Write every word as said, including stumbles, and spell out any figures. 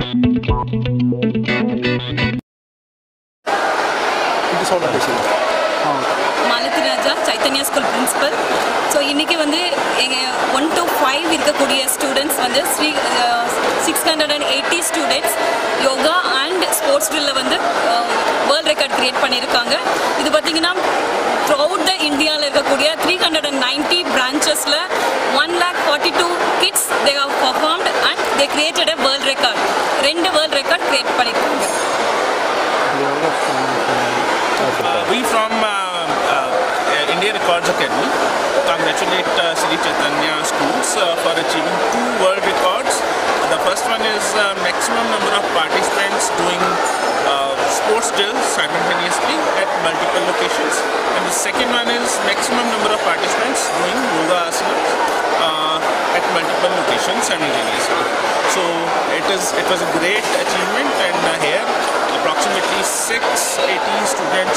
Malati Raja, Chaitanya School Principal. So, இன்னைக்கு வந்து one to five இருக்கக்கூடிய students வந்து six hundred eighty students yoga and sports drill வந்து world record create பண்ணிருக்காங்க. இது பாத்தீங்கன்னா throughout the Indiaல இருக்கக்கூடிய three hundred ninety branchesல one lakh forty-two kids they have performed and they created a world record. ரெண்டு world record create பண்ணிருக்காங்க. Uh, we from uh, uh, India Records Academy congratulate uh, Sri Chaitanya schools uh, for achieving two world records. The first one is uh, maximum number of participants doing uh, sports drills simultaneously at multiple locations, and the second one is maximum number of participants doing yoga asanas uh, at multiple locations simultaneously. So it is it was a great achievement, and uh, here approximately six hundred eighty students